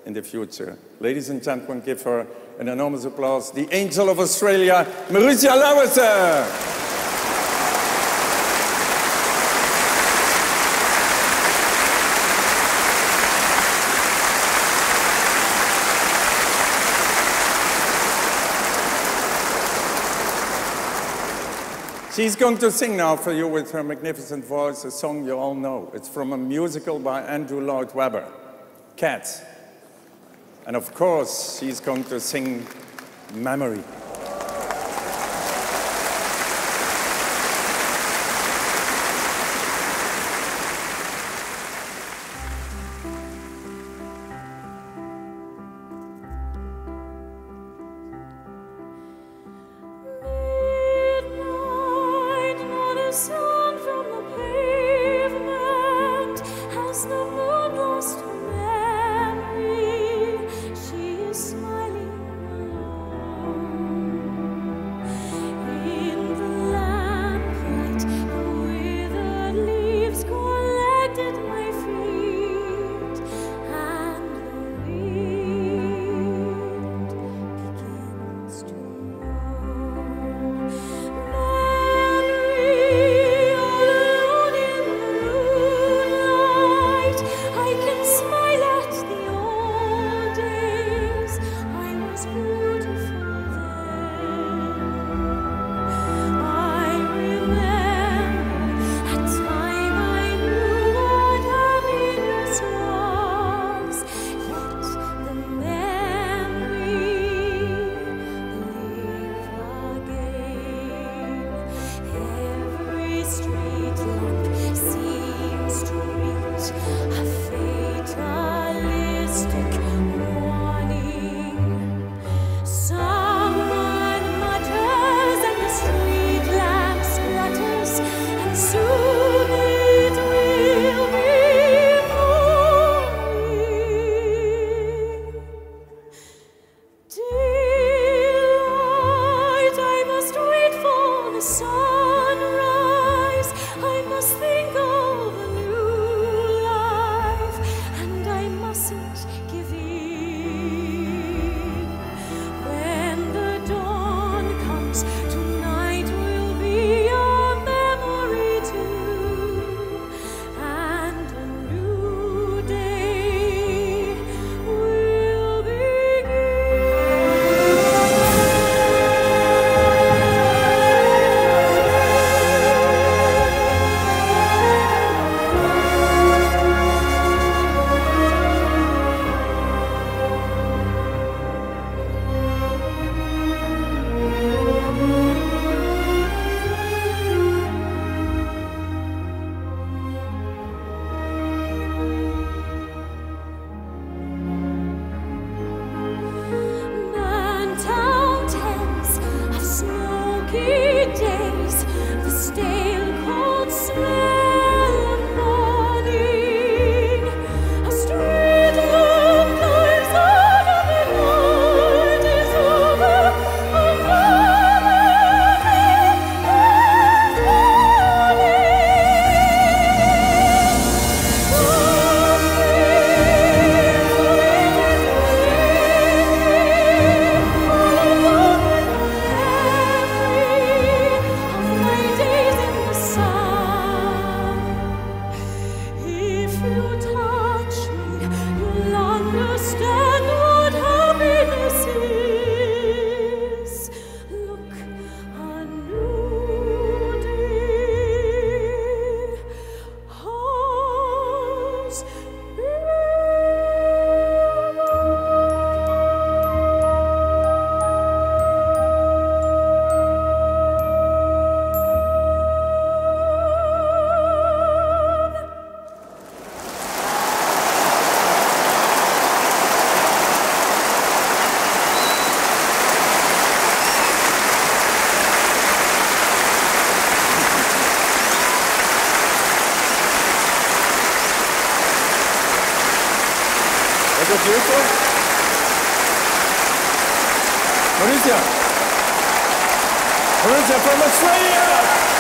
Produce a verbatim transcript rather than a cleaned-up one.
in the future. Ladies and gentlemen, give her an enormous applause. The Angel of Australia, Mirusia Louwerse. She's going to sing now for you with her magnificent voice, a song you all know. It's from a musical by Andrew-Lloyd-Webber, Cats. And of course, she's going to sing Memory. Sound from the pavement, has the moon lost her memory? She is smiling alone. In the lamplight, the withered leaves collect at my feet, and the wind begins to roll. A fatalistic warning. Someone mutters and the street lamp splutters, and soon it will be morning. Daylight, I must wait for the sunrise. I must think of a new life, and I mustn't give in. When the dawn comes, tonight will be a memory too, and a new day will Burnt-out ends of smoky days, the stale cold smell of morning. A street lamp climbs out of the night is over, a memory and if you touch me, you'll understand what happiness is. Look, a new day has Was it beautiful? Mirusia! Mirusia from Australia!